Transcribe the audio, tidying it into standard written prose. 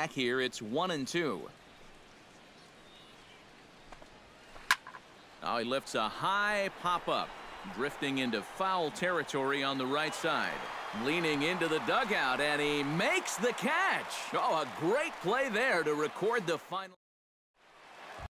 Here it's 1-2. Oh, he lifts a high pop-up, drifting into foul territory on the right side. Leaning into the dugout, and he makes the catch. Oh, a great play there to record the final.